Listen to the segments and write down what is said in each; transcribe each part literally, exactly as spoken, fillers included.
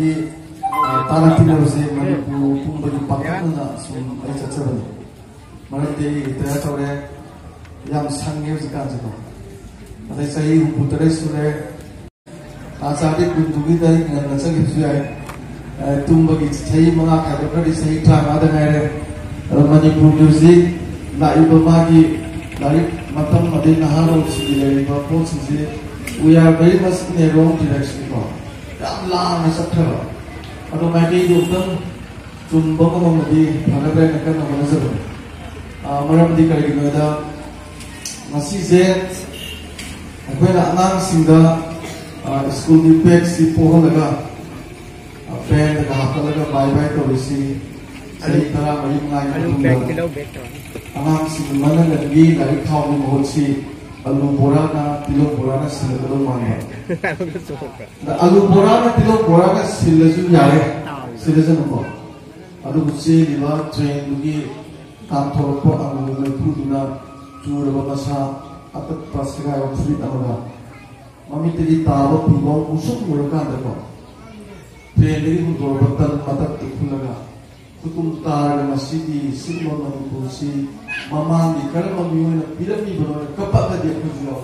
ꯃꯅꯤꯄꯨꯔꯗꯒꯤ ꯇꯥꯔꯛꯈꯤꯕꯁꯦ ꯃꯅꯤꯄꯨꯔ ꯄꯨꯝꯕꯒꯤ ꯄꯥꯡꯊꯣꯛꯅ ꯁꯨꯝ ꯑꯩ ꯆꯠꯆꯕꯅꯤ ꯃꯔꯝꯗꯤ ꯑꯩ ꯔꯤꯇꯥꯌꯔ ꯇꯧꯔꯦ ꯌꯥꯝ ꯁꯪꯉꯦ ꯍꯧꯖꯤꯛꯀꯥꯟꯁꯤꯀꯣ ꯑꯗꯩ ꯆꯍꯤ ꯍꯨꯝꯐꯨ ꯇꯔꯦꯠ ꯁꯨꯔꯦ ꯇꯥꯟꯆꯥꯗꯤ ꯀꯨꯟꯗꯨꯒꯤꯗ ꯑꯩ ꯉꯟꯅ ꯆꯠꯈꯤꯕꯁꯨ ꯌꯥꯏ ꯇꯨꯝꯕꯒꯤ ꯆꯍꯤ ꯃꯉꯥ ꯈꯥꯏꯗꯣꯛꯈ꯭ꯔꯗꯤ ꯆꯍꯤ ꯇꯔꯥꯃꯉꯥꯗ ꯉꯥꯏꯔꯦ ꯑꯗꯣ ꯃꯅꯤꯄꯨꯔ ꯃ꯭ꯌꯨꯖꯤꯛ ꯂꯥꯛꯏꯕ ꯃꯥꯒꯤ ꯂꯥꯏꯔꯤꯛ ꯃꯇꯝ ꯑꯗꯩ ꯅꯍꯥꯔꯣꯜꯁꯤꯡꯒꯤ ꯂꯩꯔꯤꯕ ꯄꯣꯠꯁꯤꯡꯁꯦ we are very much in a wrong direction ꯀꯣ ꯌꯥꯝ ꯂꯥꯡꯅ ꯆꯠꯈ꯭ꯔꯕ ꯑꯗꯣ ꯃꯥꯏꯀꯩꯗꯣ ꯑꯃꯨꯛꯇꯪ ꯆꯨꯝꯕ ꯉꯝꯃꯗꯤ ꯐꯒꯗ꯭ꯔꯥꯅ ꯀꯟꯅ ꯍꯣꯠꯅꯖꯕꯅꯤ ꯃꯔꯝꯗꯤ ꯀꯔꯤꯒꯤꯅꯣꯗ ꯉꯁꯤꯁꯦ ꯑꯩꯈꯣꯏꯅ ꯑꯉꯥꯡꯁꯤꯡꯗ ꯁ꯭ꯀꯨꯜꯒꯤ ꯕꯦꯒꯁꯤ ꯄꯣꯍꯜꯂꯒ ꯕꯦꯟꯗꯒ ꯍꯥꯞꯀꯠꯂꯒ ꯕꯥꯏ ꯕꯥꯏ ꯇꯧꯔꯤꯁꯤ ꯆꯍꯤ ꯇꯔꯥ ꯃꯔꯤ ꯃꯉꯥꯒꯤ ꯃꯇꯨꯡꯗ ꯑꯉꯥꯡꯁꯤꯡ ꯃꯅꯪꯒꯤ ꯂꯥꯏꯔꯤꯛ ꯊꯥꯎꯒꯤ ꯃꯍꯨꯠꯁꯤ alu borana tilo borana silagado manga alu borana tilo borana silasu yare silasu no alu busi liba train dugi tam thorpo alu lepu duna chura basa atat pasga yo free amaga mami tedi tawo pibo usuk muraka andako train diri hundur batal matak tikulaga kutum tar masjidi silmo no busi mama di karma miuna pirami bono kapaka dia kujual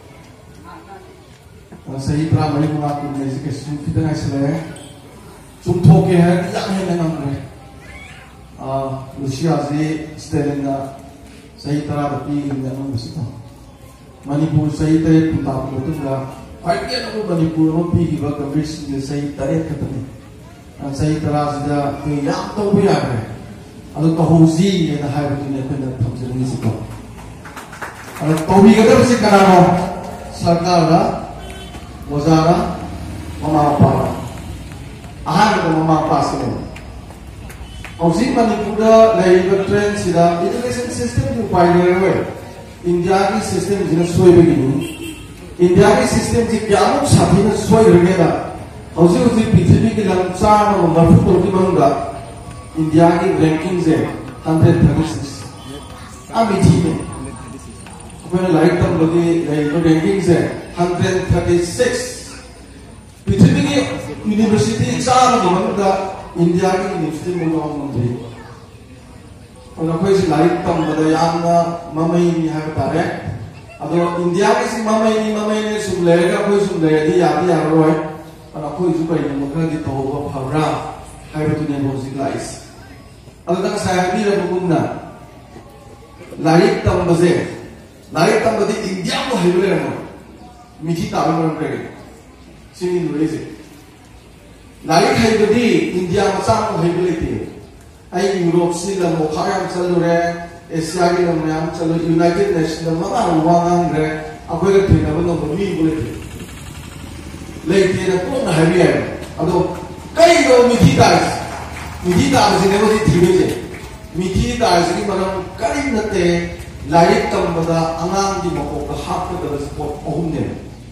sahi pramali mengaku dari kesun kita ngai sele sumtho ke hai yang hai nang ngai ah Rusia se Stalina sahi tara tapi nang musita Manipur sahi tare puta putuga hai ke no Manipur no pi ki ba kabis de sahi tare katani sahi tara sida ke yang to bi ya ado to hozi na hai bu ne ko na thamjani si ko ado to bi ga da si karano sarkar da wazara mama pa ahar ko mama pa se hozi manipur da lai ba train sida education system ku pai le we india ki system jina soi be gi india ki system ji kya mu sathi na soi re da hozi hozi prithvi ki lam cha ma mafu to ki manga India की ranking से one thirty-six अभी ठीक है अपने लाइट तब लोगे रैंकिंग से one thirty-six पृथ्वी की यूनिवर्सिटी चार लोगों इंडिया की यूनिवर्सिटी में लोगों मंत्री और कोई सी लाइट तब बता याना मम्मी नहीं है बता रहे अब इंडिया की सी मम्मी नहीं मम्मी ने सुन लेगा कोई सुन लेगा दी याद यार रोए और कोई सुपर डेमोक्रेट की तो वो फवरा है बतूने बहुत लाइस अगर saya bilang beguna, larik tambah larik tambah di India mau hidup lagi, miki tahu orang pergi, sini dulu sih. Larik hidup di India macam mau hidup lagi, ay Europe sih lah mau kaya macam lu re, Asia ki lah macam lu United Nations lah mana ruangan re, apa yang terjadi apa yang boleh boleh. Lagi dia pun nak hidup lagi, aduh, kaya itu miki tahu. मिठी तारसी ने वो थी बेचे मिठी तारसी की मतलब करीब नते लाइट तम बता अंगांग की मको का हाथ में दबे स्पोर्ट ओहुम ने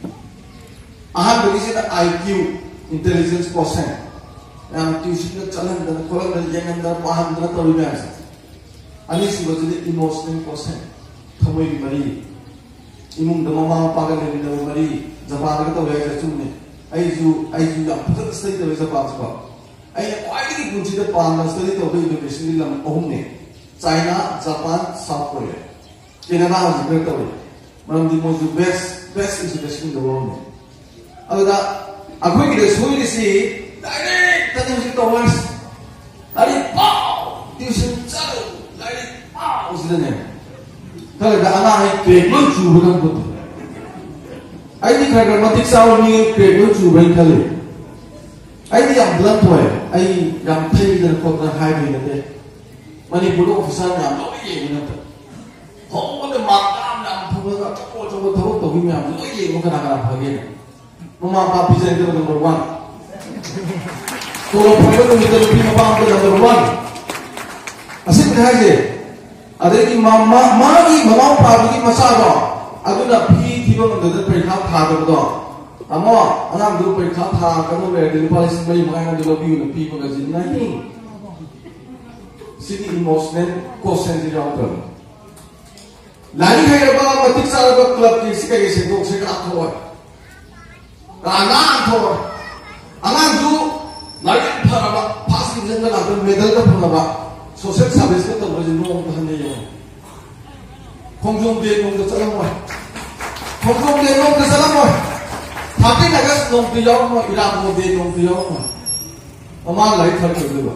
आहार बगी से ना आईक्यू इंटेलिजेंस परसेंट याम ट्यूशन का चलन दर खोल दर यंगन दर पाहन दर तोड़ी में ऐसे अनी सुबह से इमोशनल परसेंट थमोई की मरी इमुंग दमामा पागल ने दर मरी जबान का तो वैसे चुने आइजू आइजू या पुत्र स्थिति तो वैसे बात को I quite good to the Palm study of the University of Omni, China, Japan, South Korea. Canada is a great way. One of the most best, best institutions in the world. Other than a quick way to see, direct music towers, that is pow, tuition, channel, that is pow, is the name. Tell the Anna, create no true with a good. I think I got nothing sound me, create no true when tell it. I am blunt way. I am paying the court highway a day. Money put off some young lawyer. Oh, the Makam, Puga, what over the road of him, lawyer, what can I have again? Mama Papi said number one. So, the people about number one. I said, has it? I think Mamma, Mami, Mama Papi, Masada. I do not pee people under the pretty hard of the dog. Amo, anak dulu periksa thah, kamu berada di Palestina bagi makan di lobby untuk people kasi nahi. Sini emotional quotient di dalam. Lagi kaya apa matik salah buat klub ni sekarang ini dok sekarang thor. Anak thor, anak tu 나이 파라바 파스 인생가 나도 메달가 파라바 소셜 서비스 같은 거지 농도 하네요. 공정비에 농도 짜장면, 공정비에 농도 짜장면, 밖에 나가서 농도 영어, 일하는 곳에 농도 영어. 엄마 나이 탈 거예요.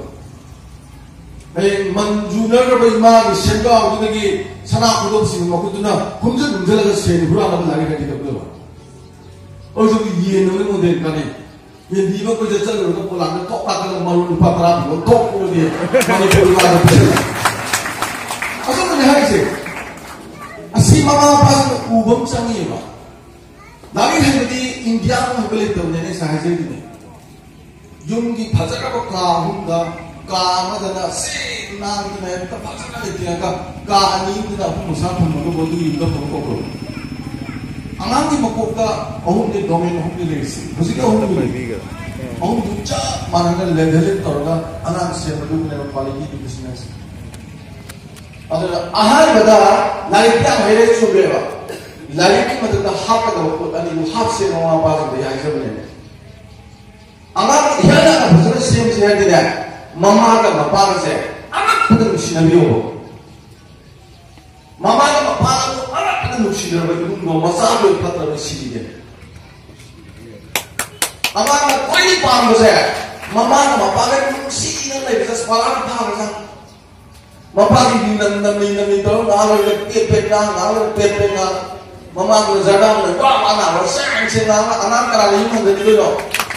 에 만주너가 뭐 이마 생각 어디기 산악 구독시는 뭐 그도나 공정 문제라서 세는 불안하고 나이 가게 되고요. 어디서 이해는 못 될까니. ये दीवा को जैसा लोगों को लाने तो पाकर मालूम नहीं पाता आप लोग तो बोल दिए माने बोल रहा है असल में है इसे असी मामा पास उबम चाहिए बा नारी है यदि इंडिया में हम बोले तो मैंने साहित्य भी नहीं युंगी फजरा को काहुंगा कामदना से नाम तो मैं तो फजरा लेती है का कानी तो ना मुसाफिर मगो बोलूँ युद्ध मगो बोलूँ अंगांगी मकोका अहुम ने डोमेन अहुम ने लेसी उसी का अहुम ने लेगा अहुम दूसरा मानने लेवल तोड़गा अंगांग से मधु ने क्वालिटी की बिजनेस अगर आहार बता लाइफ क्या मेरे सुबह लाइफ की मदद का हाथ का वो अनी वो हाथ से नवा पास होते हैं ऐसे बने अंगांग यह ना भजन सेम से है दिया मम्मा का मपान से अंगांग पता नहीं सिनारियो मम्मा का मपान नुकसीदर बा इबुंगो मसाबो फत्रबा सिदिगे अमाना कोई पामबसे ममाना मपागे नुकसीना लेबस पालान थाबसा मपागी दिनन नमि नमि तो नालो ले पेपेना नालो पेपेना ममागो जडाम ने वा माना वा सांग से ना अना करा ले मन दे लो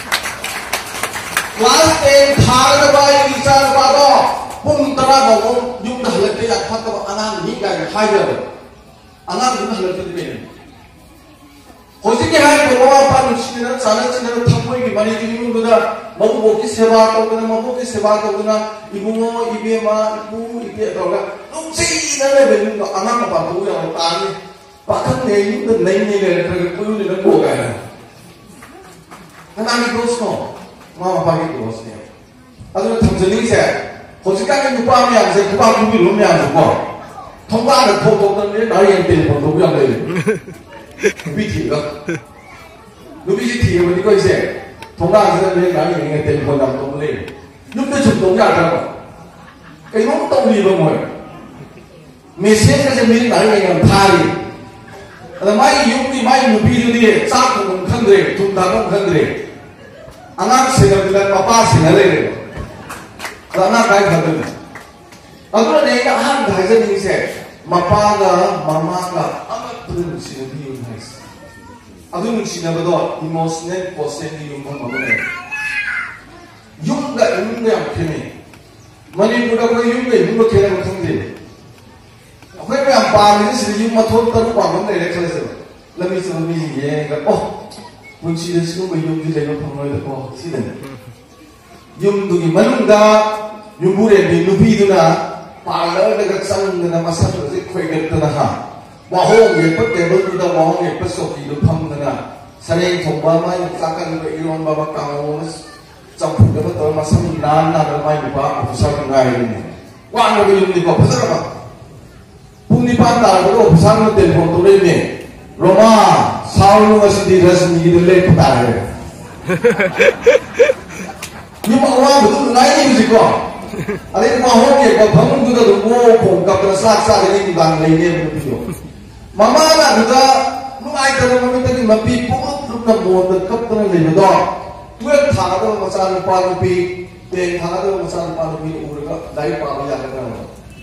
क्लास टेन थाग बा विचार बा दो पुंग तरा बो युग हलते या फत अना नि गा हाइदर अनाम जुना हलते दिए होती क्या है तो वो अपन उसने साले चीज़ ने थम्बोई की बनी थी इबुंगो ना मबू की सेवा करो ना मबू की सेवा करो ना इबुंगो इबे माँ इबू इबे करोगा तुम सही ना ले बेलुंगो अनाम बात हुआ है ताने पाखन नहीं तो नहीं नहीं ले रहे कोई नहीं ले को गया है अनामी दोस्तों माँ पापा की दोस्त है अगर थम्सनी से होती क्या कि नुपा में आने से नुपा भी लूँ में आने को 통과를 보고는 나이에 텔레폰 도구 안 돼요. 누비티가 누비티 티가 이거 이제 통과하는 내 나이에 텔레폰 안 도구래. 육대 좀 동이 안 하고. 이거 또 이거 뭐야? 메시지가 미리 나이에 타리. ada mai yukti mai nubi dia sak pun khandre tum dalam khandre anak sehingga bilang papa sehingga lele anak kai khandre agar nega han dhaja ni se mapa ga mama ga anak pun sehingga biu nais agar ni sehingga bedo emotional percent ni yung pun magne yung ga yung ga yang kene mani budak ga yung ga yung ga kene khandre Kau yang paling sering mathon terus bangun dari kelas itu, lebih lebih ye, oh, kunci dari situ bayum di dalam pengawal itu, oh, sini. Yum tu gimana dah, yum boleh di nubi itu na, pahala dekat sang dengan masa tu sih kau ingat tu nah, wahong ye, pun tebel tu dah wahong ye, pun sofi tu pam tu na, sering coba mai takkan berilmu bapa kau, campur dapat tu masa minan na ramai bapa, pusat mengai ini, wah nak yum di bapa besar apa? Puni pantai itu besar telepon tu ini, Roma, Saul masih di resmi di lek pantai. Ini orang betul naik ni juga. Ada yang mahu dia kau bangun juga tu, oh, kau kau tersak sak ini di bang lainnya begitu. Mama nak juga, lu naik kalau mami tadi mapi pun lu nak buat dekat tu nanti betul. Tuan thang tu macam apa lupi, teng thang tu macam apa lupi urut dari apa yang ada.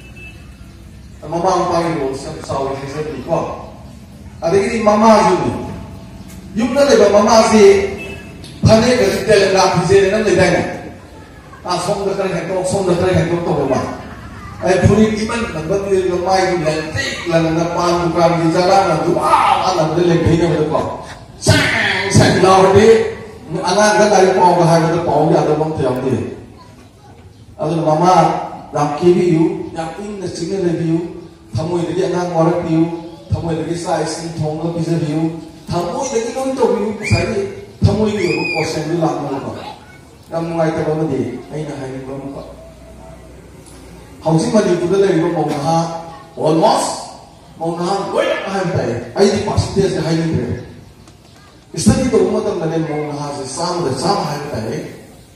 Mama pakai dulu, sahaja saya berikan. Ada ini mama juga. Yung na leba mama si, panik kasi telenggap bisa dengan lebihnya. Ah, song dekar hentok, song dekar hentok tu mama. Eh, puri iman, nampak dia lemai tu lentik, lalu nampak bukan bicara, nanti wah, anak dia lebihnya berdekat. Sang, sang lawan dia, anak dia dari pau bahaya tu pau dia ada bang tiang dia. Ada mama. Laki biu, yakin nasinya biu, tamu ini dia nang orang biu, tamu ini dia saya sih thongga bisa biu, tamu ini dia untuk biu saya, tamu ini aku kosen dia lang mana, yang mengai tu apa dia, aina hai apa muka, housing maju tu dah itu mau naha, almost mau naha, woi hai betul, ai di pasti dia se hai ni betul, istri itu rumah tu dah mau naha se sama dah sama hai betul.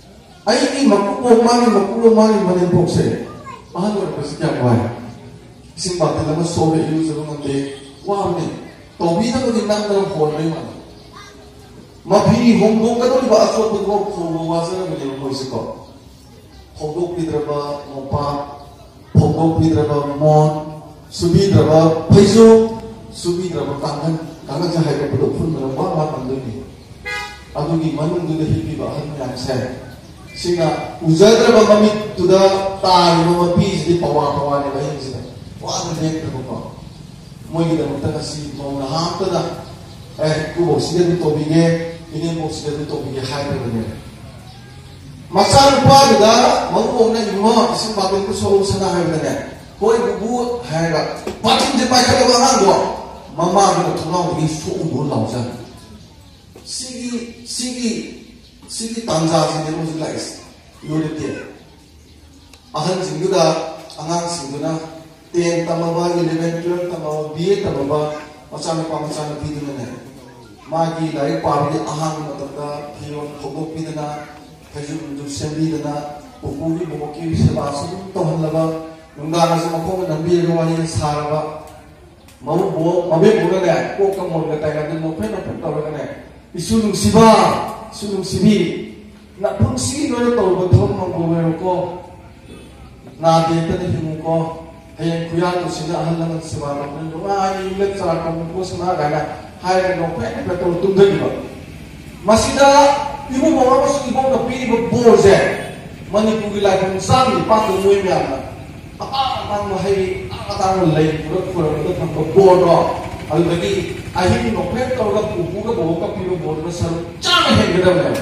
ꯑꯩꯒꯤ ꯃꯀꯨꯕꯣꯛ ꯃꯥꯒꯤ ꯃꯀꯨꯕꯣꯛ ꯃꯥꯒꯤ ꯃꯅꯦꯝꯄꯣꯛꯁꯦ ꯑꯍꯟ ꯑꯣꯏꯔꯛꯄꯁꯤ ꯀꯌꯥꯝ ꯋꯥꯏ ꯏꯁꯤꯡ ꯕꯥꯇꯤꯜ ꯑꯃ ꯁꯣꯛꯑꯒ ꯏꯔꯨꯖꯕ ꯉꯝꯗꯦ ꯋꯥꯕꯅꯤ ꯇꯧꯕꯤꯅꯕꯗꯤ ꯅꯪꯗꯅ ꯍꯣꯟꯕꯩ ꯋꯥꯅꯤ ꯃꯐꯤ ꯍꯣꯡꯗꯣꯛꯀꯗꯧꯔꯤꯕ ꯑꯆꯣꯠꯄꯗꯣ ꯐꯧꯕ ꯋꯥꯖꯔꯕꯅꯦꯕ ꯃꯣꯏꯁꯦꯀꯣ ꯐꯧꯗꯣꯛꯄꯤꯗ꯭ꯔꯕ ꯃꯣꯝꯄꯥꯛ ꯐꯧꯗꯣꯛꯄꯤꯗ꯭ꯔꯕ ꯃꯣꯟ ꯁꯨꯕꯤꯗ꯭ꯔꯕ ꯐꯩꯖꯣꯝ ꯁꯨꯕꯤꯗ꯭ꯔꯕ ꯀꯥꯡꯈꯟ ꯀꯥꯡꯈꯟꯁꯦ ꯍꯥꯏꯒꯠꯄꯗ ꯎꯐꯨꯟꯗꯅ ꯋꯥ ꯋꯥ ꯇꯝꯗꯣꯏꯅꯤ ꯑꯗꯨꯒꯤ ꯃꯅꯨꯡꯗꯨꯗ ꯍꯤꯞꯄꯤꯕ ꯑꯍꯟ ꯃꯌꯥꯝꯁꯦ ꯁꯤꯅ ꯎꯖꯗ꯭ꯔꯕ ꯃꯃꯤꯠꯇꯨꯗ ꯇꯥꯔꯤꯕ ꯃꯄꯤꯁꯤꯗꯤ ꯄꯋꯥ ꯄꯋꯥꯅꯦꯕ ꯑꯍꯤꯡꯁꯤꯗ ꯋꯥꯅ ꯂꯦꯞꯇ꯭ꯔꯕꯀꯣ ꯃꯣꯏꯒꯤꯗꯃꯛꯇ ꯉꯁꯤ ꯅꯣꯡꯅ ꯍꯥꯞꯇꯅ ꯑꯦ ꯏꯀꯨꯕꯣꯛꯁꯤꯗ ꯇꯧꯕꯤꯒꯦ ꯏꯅꯦꯝꯕꯣꯛꯁꯤꯗ ꯇꯧꯕꯤꯒꯦ ꯍꯥꯏꯔꯕꯅꯦꯕ ꯃꯆꯥꯅꯨꯄꯥꯗꯨꯗ ꯃꯕꯨꯡꯅ ꯏꯕꯨꯡꯉꯣ ꯏꯁꯤꯡ ꯕꯥꯇꯤꯜꯗꯨ ꯁꯣꯛꯎꯁꯅ ꯍꯥꯏꯕꯗꯅꯦ ꯍꯣꯏ ꯕꯨꯕꯨ ꯍꯥꯏꯔꯒ ꯕꯥꯇꯤꯜꯁꯦ ꯄꯥꯏꯈꯠꯂꯕ ꯑꯉꯥꯡꯗꯣ ꯃꯃꯥꯗꯨꯅ ꯊꯣꯡꯅꯥꯎꯗꯒꯤ ꯁꯣꯛꯎꯕ ꯂꯥꯎꯖꯅꯤ Sigi, sigi, sigi tanja sini musuh lagi, luar dia. Ahan singguda, angang singguna, ten tamaba, eleven, twelve tamaba, B A tamaba, macam apa macam apa itu mana. Magi lagi parli ahan matanda, hion hobok bidana, kajut untuk sembi dana, bukuhi bukuhi sebasu tohan laba, nunggu nasi makom nambi ruani saraba, mau bo, mabe bola ni, kok kamu nak tanya tu mau pen apa tahu kan ni. Isulung siba, isulung sibi, nak fungsi nol tahu betul menggomer ko, na dia tadi himu ko, hayang kuya tu sini ahal lang siba lang, nunga ini let cara kamu ko sana gana, hayang no pen betul tunggu juga. Masih dah ibu bawa masuk ibu nak pilih berboze, mani pugi lagi musang di patu muai miana, apa tang mahai, apa tang lain, pura pura itu tang berbodo. Alu lagi, akhirnya nopet kalau kita buku ke bawa ke pilu bodoh besar, jangan heng kita mana.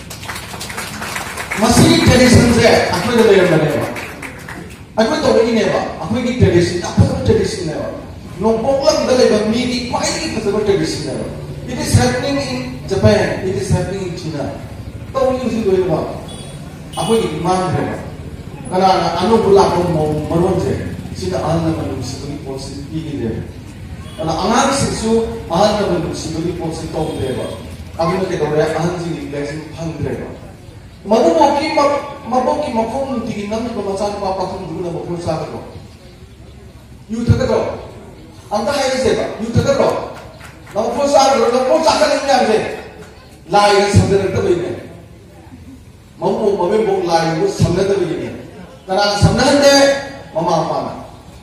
Masih tradisi saya, aku itu yang mana ya? Aku tahu ini apa? Aku ini tradisi, apa itu tradisi apa? Nopoklah kita lagi midi, apa ini kita sebut tradisi apa? It is happening in Japan, it is happening in China. Tahu ini sih dua apa? Aku ini iman apa? Karena anu pula aku mau meronjek, China anu mana mesti posisi ini dia. Karena anak sisu ahal na bersibuli polisi tahu berapa, kami nak kita orang ahal sini lagi pang berapa. Mabu mungkin mabu mungkin makom tinggi nanti kemasan apa pun dulu nama pun sahaja ko. You tak tahu, anda hai siapa? You tak tahu, nama pun sahaja, nama pun sahaja ni apa? Lain sahaja itu begini. Mabu mabu mabu lain itu sahaja itu begini. Karena sahaja ni mama apa na?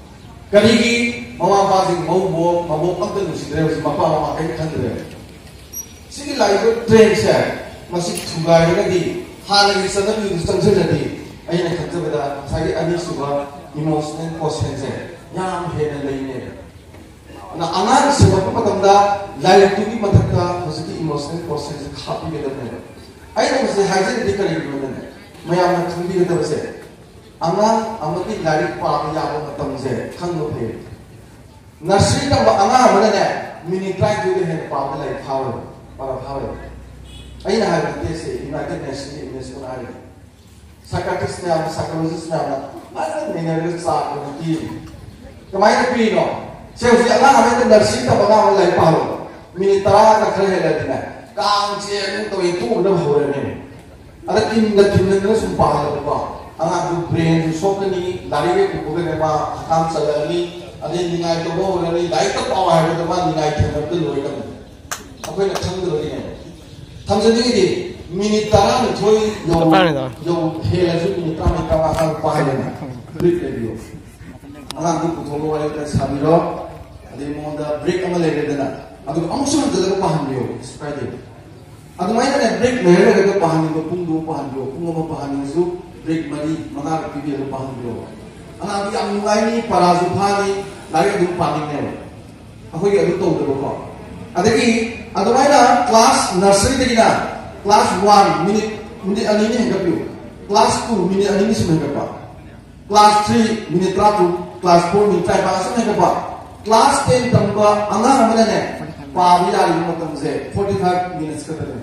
Kerigi mama apa sih mau mau mau apa tu sih terus mama mama kayak kan terus. Sini lagi tu trend saya masih juga lagi hal yang sana tu disangsi jadi. Ayah nak kata pada saya ani suka emotional quotient saya yang hena lainnya. Nah anak sebab apa tanda lain tu ni mata kita masih emotional quotient saya kapi beda beda. Ayah masih hajar di kali itu mana? Maya nak tunggu kita bersih. Anak amati lari pak yang matang saya kan lupa. Nasi tak anak mana ni mini track juga ni pak lari power para power. Ayah nak hati saya United Nations UNESCO hari. Psychiatrist ni apa, psychologist ni apa, mana ni ni sah nanti. Kemarin pi no. Saya usia anak amati nasi tak anak lari power. Mini track nak kerja lagi ni. Kang cie tu itu udah boleh ni. Ada kim dah kim ni sumpah lah pak. Anak tu brain tu sok ni lari ke bukan apa kam salari ada ningai tu bawa lari lari tak bawa ada tu mana ningai tu tu lori kan apa yang thang tu lori ni thang sendiri ni minit taran tu yo yo hela tu minit taran kita akan pakai ni break lagi yo anak tu betul lori kita sabilo ada mau dah break amal lagi dah nak atau amusur tu dah paham yo seperti itu atau mana ni break lagi kita paham yo pun dua paham yo pun apa paham yo break mari mengar pipi lupahan beliau. Anak yang mulai ni para zuhani lari dulu panik ni. Aku ini ada tahu tu kau. Ada ki, ada mana kelas nursery tadi na, kelas one minit minit ani ni hendak piu, kelas two minit ani ni semua hendak pak, kelas three minit ratu, kelas four minit try pak semua hendak pak, kelas ten tambah anak mana ni, pavi lari rumah temu saya forty five minutes kata ni.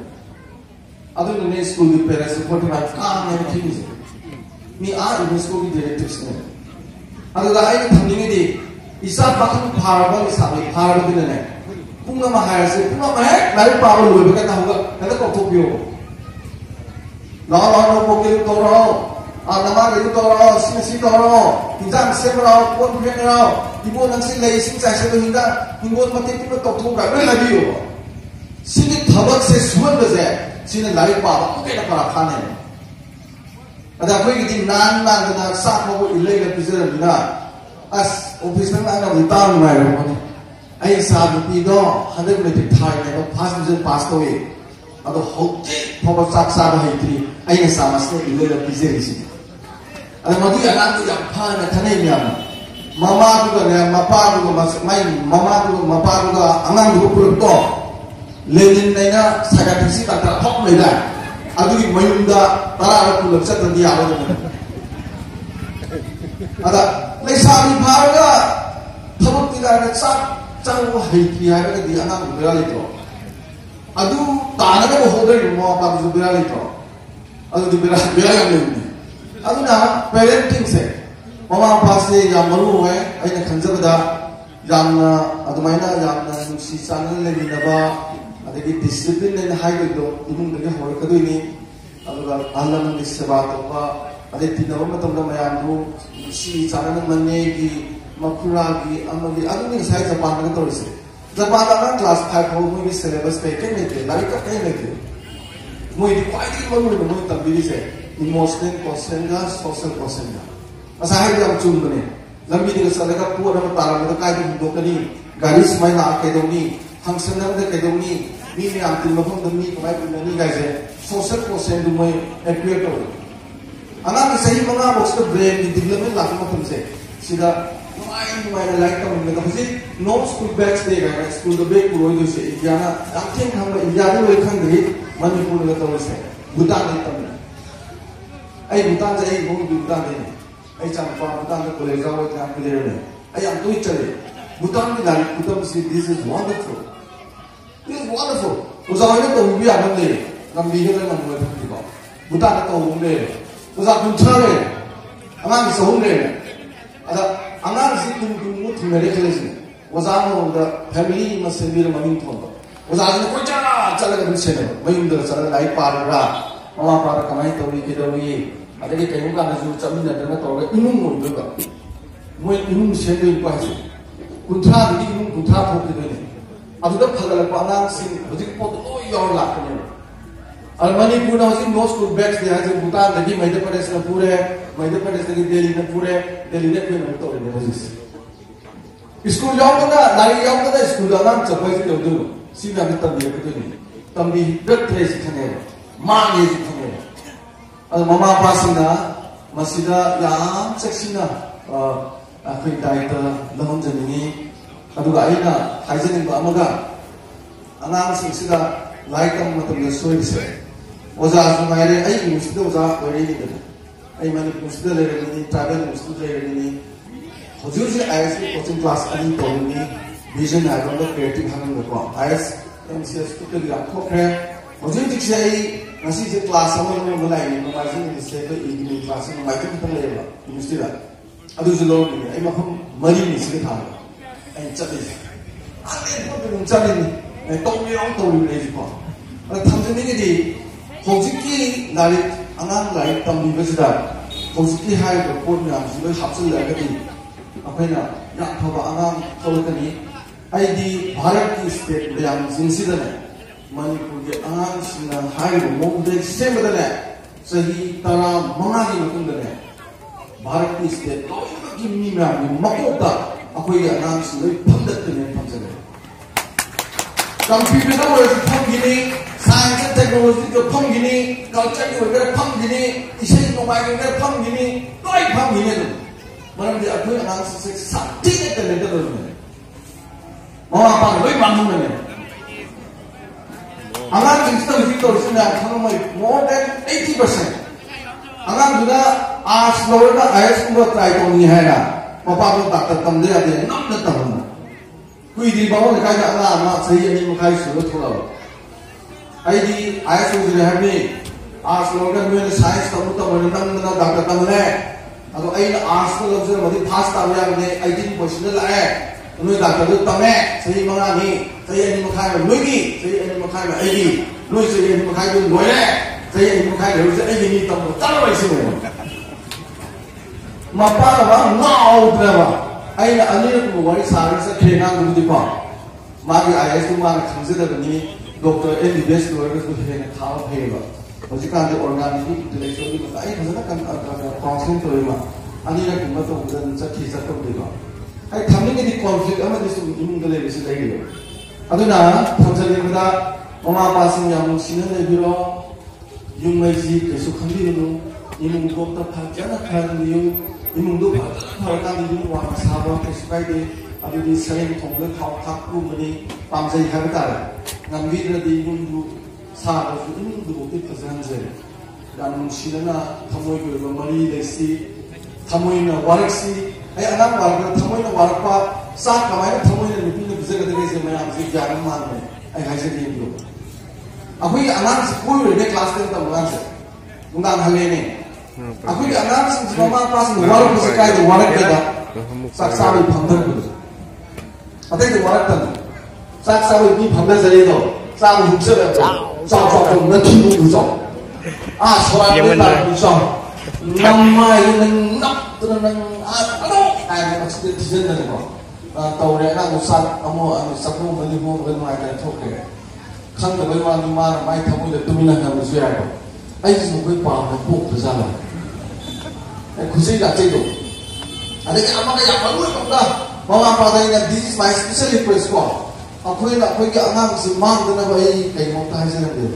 Ada ni school di Paris forty five ah ni macam ni. Ni ah UNESCO की directives ने अगर लाइन थमने दी इसा बातों भारत में साबित भारत में नहीं पुंगा महायर से पुंगा महायर लाइन पावर लोग भी कहता होगा कहता कौन तो क्यों lao lao no bokil to ro a nama ke to ro sin si to ro hinjang se ro kon phe ro ibo nang sin lei sin cha se do hinda hingon mate ti to thu ga le la bi yo sin ni thabak se suan ba se sin lai pa ba ke na para khane ada koi ki nan nan na sa ko ile ga pizera bina as office na na ri ta ma ro ko ai sa bi do hundred me thai ne ko pass division pass to e ado hoji phoba sak sa ba hai tri ai na sa ma se ile ga pizera si ada madu ya nan ya pha na thanai nya mama du ga ne mapa du ga mai mama du mapa du ga angang du pur to lenin nei na sa ga thi si ta ta thok mai da adugi mayumda tara ku lak chat di alo ada lesabi bharga thabuk ti ga sa chang hai ki ha ga di anam bira le to adu tana ga ho dai mo pa du bira le to adu di bira bira ya le ni adu na parenting se mama pa se ya maru we ai na khanjaba da jam na adu mai na jam na si channel le ni na ba adagi discipline and high do imung de hor kadui ni aduga alam ni seba to ba ade tinawam matam da mayam do si charan manne gi makura gi amagi adu ni sai japan ga to ise japan ga class five ho mu syllabus pe ke ne ke lai ka ke ne ke mu di kwai di mo mu mu tam bi se emotional quotient ga social quotient ga asa hai jam chum bane lambi de sa ga pu na ta ra da kai du do ka ni gari smai na ke do ni function na da ke do ni mi mi am tin mafam da mi kamai kun ni ga se social quotient du mai acquire to ana ki sahi manga box the brain di development la ma tum se sida mai mai na like ka mun da hosi no school bags de ga school the bag ku roi do se indiana am tin ham ga india de loi khang de manipur ga to se bhutan ni tam ai bhutan ja ai no bhutan de ai chang pa bhutan da college ga wa ta clear ne ai am to chale bhutan ni la bhutan se this is wonderful. This is wonderful. Usaha ini tahu biar nanti, nanti kita nak buat apa juga. Bukan ada tahu umre, usaha kuncar le, angan sahum le, ada angan si tum tum mu tum le kelas ni. Usaha mu ada family masih biar main tuan. Usaha ni kau jangan jalan ke bisnes, main dah jalan naik parura, mama para kamai tahu ni kita ni, ada kita yang bukan ada jual camin ada nak tahu, inung mu juga, mu inung sendiri kuah sih. Kuncar ni inung kuncar pun kita ni. aduda phagalakpa angangsing hojik pot loi yaur lakane al manipur na hojik no school bags de haje bhutan dagi madhya pradesh na pure madhya pradesh dagi delhi na pure delhi ne pure to ne hojik school yaur na nari yaur na school da nam chapai ji do si na tam ye ko ni tam bi rat thre si khane ma ye si khane al mama pa sina masida yam seksina a khoi dai ta lamon jani aduga aina haijening ba amaga anang singsida lai tam matam le soi se oza sumaire ai musida oza ore ni da ai mani musida le ni travel musida le ni hoju ji is coaching class ani to ni vision I don't know creative hanan ko is mcs to ke la ko kre hoju ji sai nasi je class amo no mo lai ni ma ji ni se ko evening class no mai to ta le ba musida adu ji lo ni ai ma kham mari ni se tha ai chali ai ko dum chali ni ai tong mi ong tong ni ji ko ai tham ji ni di hojik ki nari anang lai tam ni ba da hojik ki hai ko ko ni am ji ba hap sul la ga di apai na ya tha ba anang ko ka ni ai di bharat ki state le am jin si da ne manipur ge anang sina hai ko mo de se ma da ne sahi tara manga ni ma kun da ne bharat ki state lo ki mi ma ni ma ko ta akwai ya nan su dai pandat ne panjare computer ko is phang gini science and technology ko phang gini culture ko ga phang gini isai no mai ga phang gini toi phang gini do maram di akwai nan su se sakti ne te le do ne mama pa loi bang ne angan instant victor sina khang mai more than eighty percent angan duna arts lower na is ko try ko ni hai na papa ko doctor tam de ade nam na tam kui di bawo ne kai da ala ma sai ani ma kai su to la ai di ai su de ha ni arts lower me science tam to ma nam na doctor tam le ado ai na arts ko lo je ma di fast tam ya ne eighteen percent la ai no doctor to tam me sai ma ni sai ani ma kai ma lui ni sai ani ma kai ma ai di lui sai ani ma kai du loi le Saya ingin kaya harus saya ingin tahu cara macam mana. Mapa apa mau berapa? Ayah ane tu wari sari sa kena guru di pa. Magi ayah tu mana khamsi dah ni doktor M B B S tu orang tu kena khawa payah. Macam kan dia organik intellectual ni ayah macam kan counseling tu lima. Ane nak cuma tu bukan sa kisah tu lima. Ayah kami ni konflik amat di sini imung tu lebih sedai dia. Aduh na khamsi ni kita mama pasang yang sinan lebih lo. Yung may si keso kami no, imong doktor pagkana kan yung imong doktor pagkana yung wala sabang prescribe abi di sayang tongle kau kakku mani pamsay habitara ngambil dari imong sa so imong doktor pagkana dan sila na tamoy ko mali desi tamoy na warak si ay anak warak tamoy na warak pa sa kamay tamoy na nipin na bisa kada kasi may amsi jaran man ay haise din yo. Aku ini anak sekolah ini kelas ten tahu kan sih, undang hal ini. Aku ini anak sebelum apa pas warak bersekai itu warak kita, saksa ini pandang itu. Ada itu warak tan, saksa ini pandang saja itu, saksa hukser itu, saksa itu nanti itu itu. Ah, soal ini tak bisa. Nama ini nak tenang, aduh, ayah maksudnya di sini ni kok. Tahu dia nak usah, kamu satu beli mau beli mau ada coklat. Kan tapi mana mana mai tamu itu mina kamu siapa? Ayo semua paham aku bersama. Eh khusus tak cedok. Ada yang apa yang baru itu dah. Mau apa dah ini? This is my special request call. Aku ini aku ini anak si mang tu nak bayi kayak mau tahu saya dia.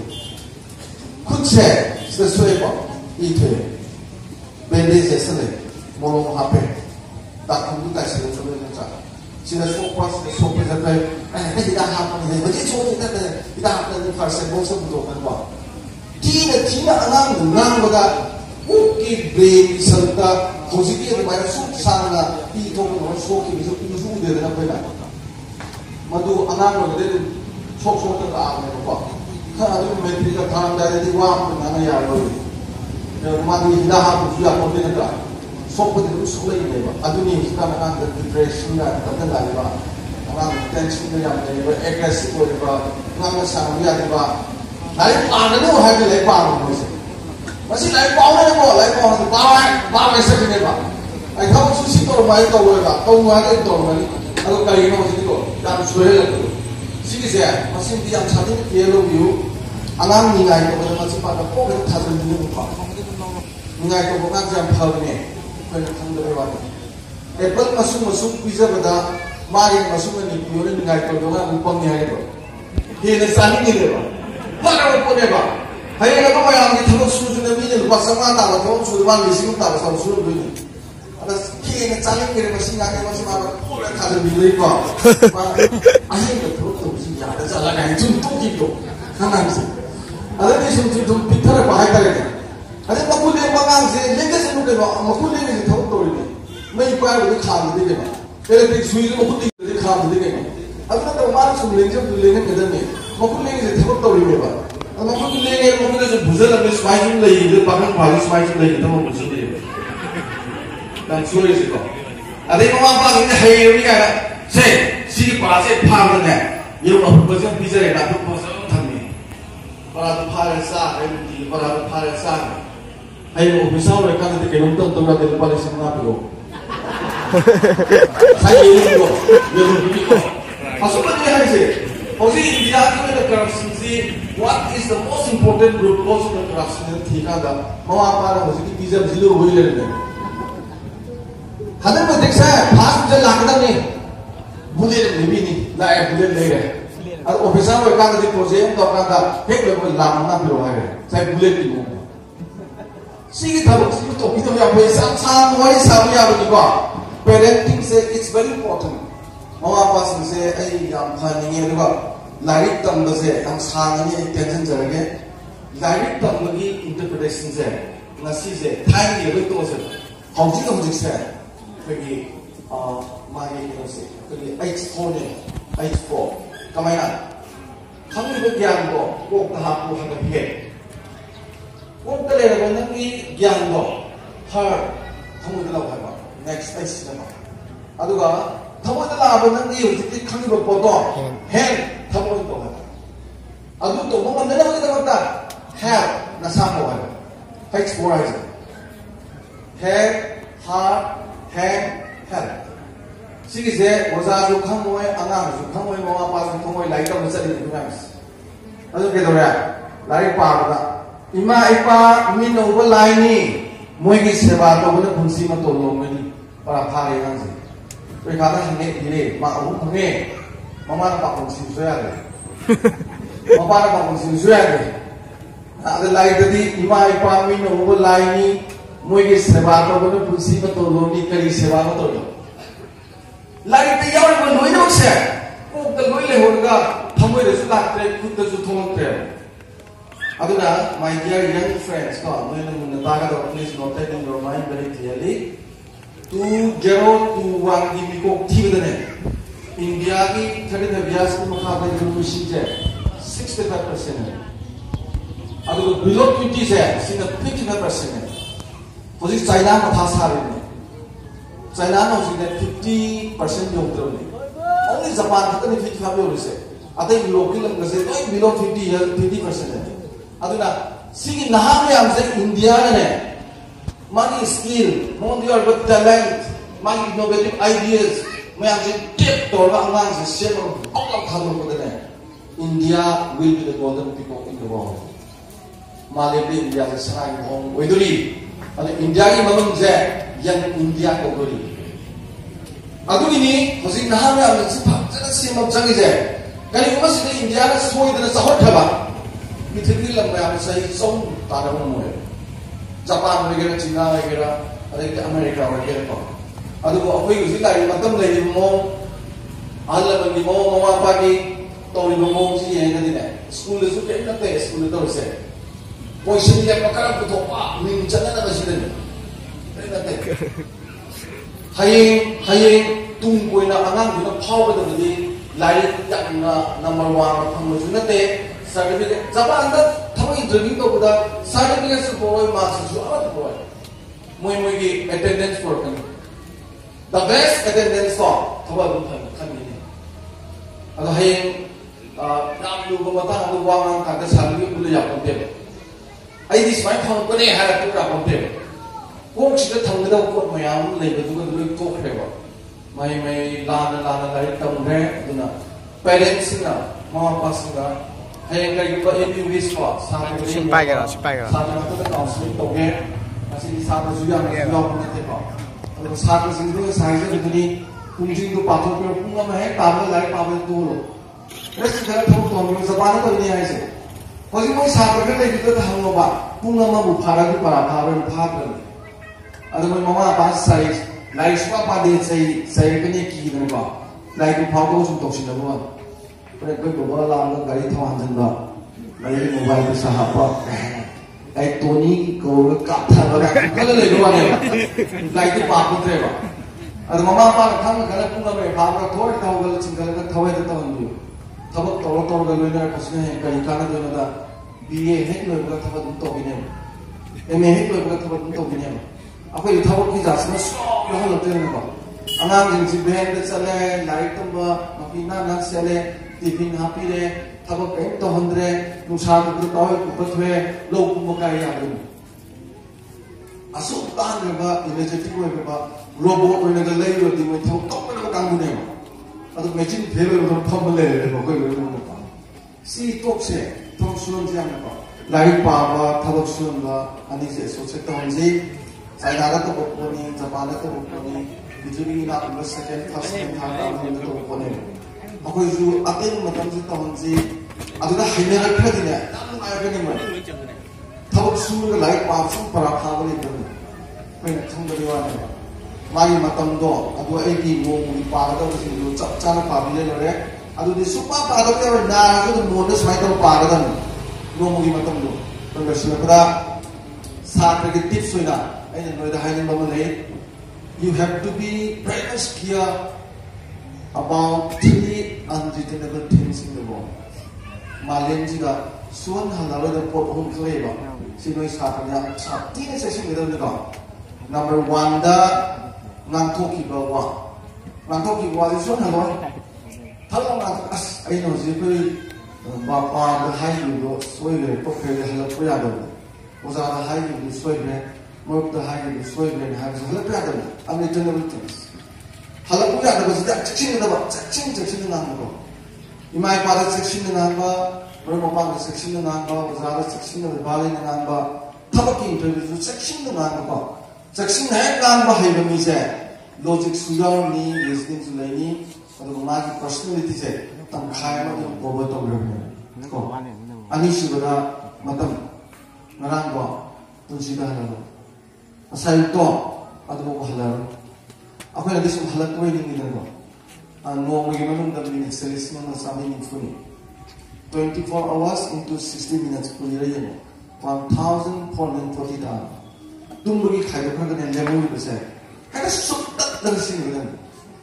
Khusus sesuai apa? Itu. Benda sesuai. Molo apa? Tak kamu tak sesuai macam. Sila sopa sila sopa sa tayo eh kita hapon ni baje chori ta kita hapon ni first and most of the ba tina tina anang nang baga uki brain salta hosiki ni mai su sanga ti to no so ki so ki su de na pela madu anang no de sok sok ta a ne ba ka adu metri ka thang da de wa na na ya lo ne madu ida ha su ya ko de na sok itu sulit ni, aduh ni kita nak ada depression ada apa lagi bah, orang tension ni yang ni, agresif ni bah, orang macam ni ada bah, lagi panas tu hari lagi panas masih, masih lagi panas ni bah, lagi panas tu bawa bawa macam ni bah, ay kamu susi tu rumah itu boleh bah, kamu ada itu rumah ni, aku kali ni masih itu, jangan sulit lagi, sini saya masih di yang satu ni yellow view, alam ni ngai tu masih pada kau kita tahu ni muka, ngai tu bukan jam tahu ni. Kena tanggung jawab. Apple masuk masuk pizza pada, mari masuk ni pion ni ngai tu dengan upang ni hari tu. Ini sani ni lepas. Mana upang ni lepas? Hari ni apa yang kita harus suruh ni ni lepas sama tak? Kalau suruh mana mesti kita harus suruh ni. Ada kini cari kiri masih ngai masih mana? Orang kada beli lepas. Asyik tu tu mesti ada jalan yang juntuk gitu. Kanan sih. Ada ni suntuk tu pintar bahaya lagi. Ada makul yang bangang sih, lega sih mungkin bah, makul yang ini tahu tahu ini, main kuat itu kham itu kan, elektrik suwi makul itu kham itu kan, aku nak tahu mana semua lega tu lega kita ni, makul yang ini tahu tahu ini bah, makul lega makul itu buzzer lagi smile tu lagi, itu bahkan baju smile tu lagi, tahu buzzer ni, dan suwi sih kok, ada yang orang apa ini hai ini kan, saya sih pas saya paham kan, yang apa buzzer buzzer ni, tapi buzzer tak ni, para tu paham sah, para tu paham sah. Ayo, misalnya kan itu kita nonton tuh dari paling senang tu. Saya ini tu, dia begini tu. Masuk ke dia sih. Jadi dia tu ada corruption sih. What is the most important root cause of the corruption? Tiga dah. Mau apa? Maksudnya bisa bisa boleh le. Hadap betul saya. Pas muda langgar ni, boleh le ni ni. Lah, boleh le. Ada officer kan itu project tu kan dah. Hek level langgar ni boleh. Saya boleh ni. Sigi tahu sigi tu kita yang besar sama wali sama ya begitu. Parenting say it's very important. Mau apa sih say, eh yang paling ni juga. Lari tambah say, yang sangat ni tension jaga. Lari tambah lagi interpretation say, nasi say, time dia betul say. Kau jika mungkin say, pergi, ah, mari kita say, pergi H four ni, H four. Kemana? Kami bergiang tu, kau tahap tu hendak pergi. Kung talaga nang i-gyan mo, her, kamu dalaw ka ba? Next space na ba? Ano ka? Kamu dalaw nang i-yung, titik kami ba po to? Hen, kamu ito ka. Ano to? Mga dalawa kita magta? Her, nasama. H four 하지. Head, heart, hand, head. 시기세 오자주 강모의 안아주 강모의 마마 빠진 통모의 라이터 못살리는 그냥이었어. 아주 개도래 라이 빠보다 이마 이빠 민노브 라이니 모이기 세바 또보는 분시만 또 놓으면 para 파리 한지. 왜 가다 한게 이래 막 아무 방에 마마는 막 분시 줘야 돼. 마마는 막 분시 줘야 돼. 아들 라이들이 이마 이빠 민노브 라이니 모이기 세바 또보는 분시만 또 놓으니 그리 세바만 또 light यार को लोई नो से को द लोई ले होगा फमोय रे सुला ट्रे खुद द सुथों ट्रे अदुना माय डियर यंग फ्रेंड्स को मैं न तागा दो please note that in your mind very clearly two zero to one की बिको थी बदने इंडिया की थर्टी इयर्स की मुखाबले जो शिजे sixty-five percent है अदुना बिलो twenty से सिंह fifty-five percent है पोजी चाइना में था सारे China now is that fifty percent young only. Only Japan has only fifty-five years. I think local and say no below fifty years, fifty percent. Aduna, see Nahame am say India ne, money skill, money or but talent, money innovative ideas. मैं आपसे टिप तोड़वा अंगांग से शेयर और बहुत खानों को देने India will be the golden people in the world. मालेबी India से सराय हों वेदुरी अने India की मनुष्य से yang India ko gori. Adu ini masih nahan ya, masih jangan sih mau jangan je. Kali ini masih India na soy dan sahut khaba. Mithil ni lam ya masih song tanah umum. Japan negara, China negara, ada ke Amerika negara ko. Adu ko apa itu sih lagi macam lagi mau, alam lagi mau mau apa ni, tahu ni mau sih yang ni deh. School itu kayak apa? School itu harus. Posisi yang makanan itu apa? Ni jangan ada sih deh. Hayeng hayeng tunggu na angang guna power dah jadi lain tak na number one kamu juga te certificate. Siapa anda tahu interview tu bukan certificate sebuah masih jual tu bukan. Mui mui ki attendance for kan. The best attendance for tahu bukan kan ini. Atau hayeng nam lu kematang lu wang kata certificate boleh ya konten. Ayi di semai kamu kene harap tu nak konten. Kok sih thang dah kok mayam lagi tu kan dulu kok hebat, may may lana lana lagi tahun re, tu na parents na, mama pas na, hay lagi ba ini wis pa, sana tu simpai kira, simpai kira. Sana tu kan counseling tu ke, masih di sana juga nak jual pun nanti pa. Kalau sana sini tu saya tu ni, kunci tu patut tu punga mah, tabel lagi tabel tu lo. Terus kita tahu tu orang sebanyak tu ni aja. Kalau mau sana kan lagi tu tahu lo ba, punga mah bukan tu para para para. Ada mama pas saya, lagi suka pada saya saya kena kiri tu ba, lagi tu pau tu untuk sini ba. Mereka bawa lalu gari thawan jenda, lagi mobile tu sahabat, lagi Tony kau kata bagai kalau lagi dua ni, lagi tu pau tu ba. Ada mama apa kan kalau pun kami pau tu thor tahu kalau cinggal kan thawai tu tahu tu, thabak tolong tolong kalau ni ada pasnya gari kana tu ada, B A hek lo bukan thabak untuk ini, M A hek lo bukan thabak untuk ini. Aku itu tahu kita semua semua yang lalu tu ni apa. Angan jenis band sale, light tu ba, makina nak sale, tiffin happy le, tahu kain tu hundre, nusa tu tu tahu kupat huए, low kumakai ya tu. Asal tahan ni ba, energetic huए ba, robot ni negara lain tu ni tahu kau mana kang guna ba. Atau machine fail tu pump le, ba kau itu apa. Si tok se, tok sulam siapa ba, light pa ba, tahu sulam ba, ani se so se tahu ni. China tu bukan, Japan tu bukan, Italy nak ambil second class ni third class tu bukan. Aku itu atin macam tu tahun si, ada dah hanya apa dia ni, tak ada apa ni mana. Tahu semua lain pasang para kawan itu, mana thang dari mana. Mari macam tu, ada lagi mau pada tu sih, tu cap cara pabile lor. Ada di supa pada tu orang nak tu bonus macam tu pada tu, mau macam tu. Tapi sebenarnya saat lagi tips tu na. I don't know the high number eight. You have to be very much clear about three unreasonable things in the world. Malaysia juga suan halal ada pot home flavor. Sino isapnya satu ni sesi kita ni kau. Number one dah ngantuk kibawa. Ngantuk kibawa itu suan halal. Kalau ngantuk as, I know siapa bapa berhai dulu, suai le, pokok le halal pun ada. 오자가 하이기 소이브레 먹다 하이기 소이브레 하면서 할락도 하더니 아무리 전화를 때렸어. 할락도 하다가 진짜 책신을 봐. 책신 책신을 나는 거. 이마에 빠져 책신을 나는 거. 그러면 방에 책신을 나는 거. 오자가 책신을 발리는 나는 거. 타박기 인터뷰도 책신을 나는 거. 책신 해 나는 거 하이면 이제 로직 수영이 리스닝 수레니 그리고 마기 퍼스널리티제 딱 가야만 보고도 그러면. 아니시보다 마땅 나랑과 분시가 하나로 사일도 아도보고 하나로 아까 여기 좀 할락도 있는 거 아, 노무게 만은다 미닛 셀리스만 사미니 푸니 twenty-four hours into sixty minutes 풀리래요 one thousand four hundred forty 다 둥글이 가격하게 내모이 보세요 하나 쏙딱 넣으시는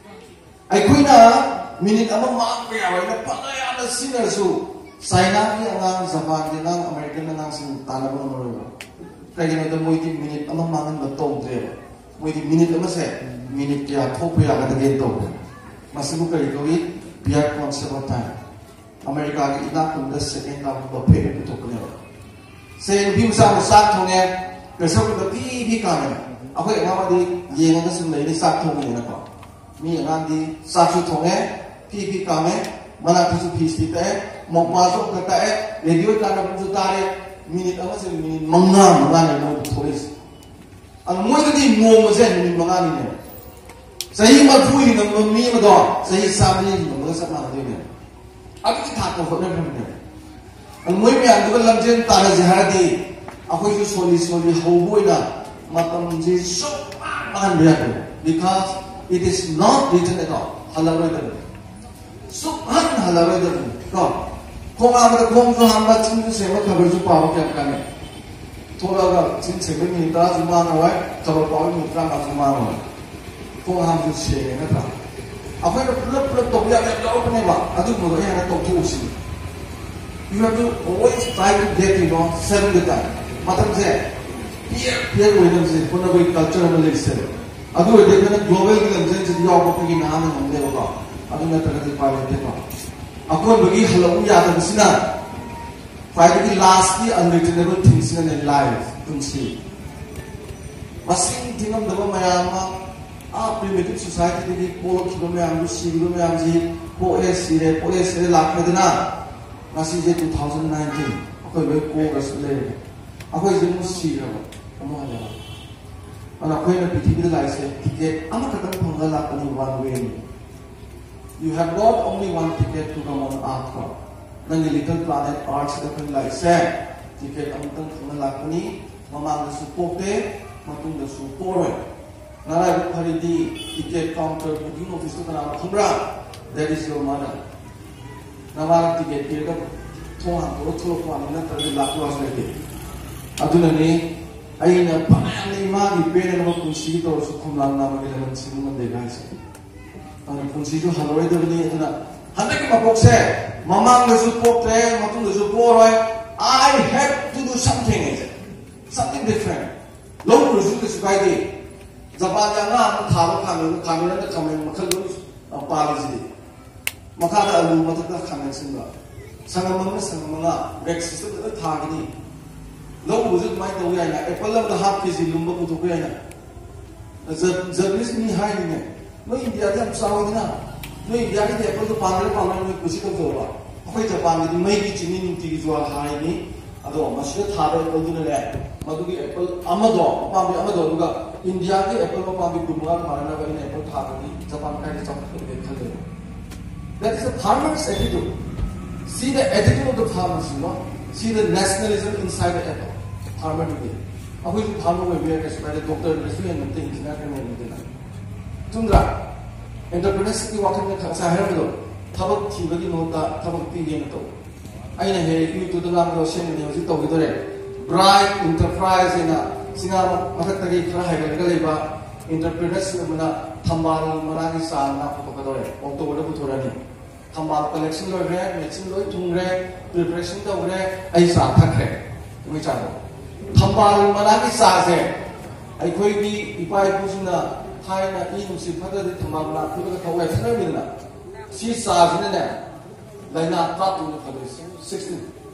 아이코이나 미닛 아마 막 빼야 빠져야 하는 시너수 China ni angang Japan ni nang American nang sin tanah pun mereka. Kaya kita mui di minit amang mangan betul dia. Mui di minit apa sih? Minit dia top ya kata dia tu. Masih bukan itu biar konsep apa? Amerika ni ina pun dah second tahun berpeda betul punya. Saya lebih usah masak thongnya. Besok kita pi pi kami. Aku yang apa di yang nang sin ini sak thongnya nak. Mi yang di sak thongnya pi pi kami. Mana tu pis kita mau masuk ke T E radio karena berjuta minit apa sih minit mengam mengan yang mau tulis. Ang mau itu mau macam minit mengan ini. Saya mahu ini nama mi macam saya sambil ini nama sama ada ini. Aku kita tak tahu apa namanya. Ang mau ini aku kalau jen tanah jahadi aku itu soli soli hawu ina matam je sok makan dia tu because it is not written at all. Halal itu. Subhan halal itu. Kau kong amat kong tu hambat cinta sewa kabar tu pawa kaya kami. Thoda ka cinta sewa ni ita cuma nawai kabar pawa ni ita nggak cuma nawai. Kong ham tu sewa ni ta. Apa itu pelak pelak tok ya ya jauh ni ba. Aduh muda ya tok tu usi. You have to always try to get you know seven the time. Macam saya, biar biar wujud saya pun ada culture Malaysia. Aduh dia kan global ni macam jadi apa pergi nama ni dia apa. Aduh nak terkait pawa dia apa. Aku bagi halau ya tak bersina. Finally last ni unreasonable things in life kunci. Masing tinggal dalam mayam ah primitive society ni polo kilo mayam, si kilo mayam si po es sire po es sire lakme dina. Masih je twenty nineteen. Aku bagi ko kasle. Aku je musi rawa. Kamu ada. Anak aku yang P T V live set tiket. Amat kadang penggalak ni one way. You have not only one ticket to come on art club. Nanti Little Planet Arts itu kan like saya tiket amtang kena lakuni, mamang dah support deh, matung dah support. Nara hari di tiket counter booking office tu kan apa kumra, that is your mother. Nama tiket dia kan tuang tu tu tuang ni nanti ada laku asal lagi. Adu nanti, ayah panjang lima di pena nama kunci tu sukum lang nama kita mesti mendengar sih. Kunci itu halal itu ni itu nak. Hendak kita bokse, mamang dah support eh, matung dah support eh. I have to do something, something different. Long rusuk kesukai di. Japan jangan thalo kami, kami nanti kami makan dulu apa lagi. Makan ada lu matuk dah kami sendiri. Sangat mana sangat mana, Rex system itu thang ini. Long rusuk mai tahu ya na, Apple dah half kisi lumba kutu kaya na. Jurnalis ni hai ni. No India dia bersama dengan, no India ni dia perlu panggil panggil ni kusi tu tu lah. Aku itu panggil ni, mai kicin ni tinggi jual hari ni, aduh masih thara Apple tu ni leh. Madu ki Apple Amazon, panggil Amazon juga. India ki Apple mau panggil kumpulan mana nak ini Apple thara ni, Japan kan ni Japan tu dia kerja. That is a farmer's attitude. See the attitude of the farmers, you know. See the nationalism inside the Apple. Farmer ni. Aku itu farmer ni biar kesukaan doktor kesukaan nanti kita kan nanti nanti. Tundra, entrepreneurship की वाकई में खासा है मतलब थाबक थी बगी नोटा थाबक पीगे न तो आई ना है ये तो नाम तो शेन नहीं होती तो किधर है bright enterprise है ना सिंगार मतलब तक एक खरा है करके लेबा entrepreneurship में ना थम्बाल मना की साल ना तो किधर है और तो बड़े कुछ हो रहा नहीं थम्बाल collection लोग रहे matching लोग तुम रहे preparation तो रहे ऐसा थक है तुम्हें चाहो थम्बाल मना की साल है आई कोई भी इपाई कुछ ना China ini mesti pada di tempat mana kita tahu yang sana bila si sahnya ni, lainnya empat tu pada sixteen